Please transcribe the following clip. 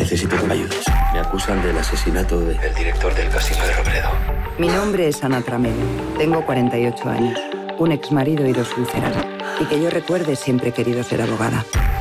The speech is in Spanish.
Necesito que me ayudes. Me acusan del asesinato del director del casino de Robledo. Mi nombre es Ana Tramell. Tengo 48 años. Un exmarido y 2 úlceras. Y que yo recuerde, siempre he querido ser abogada.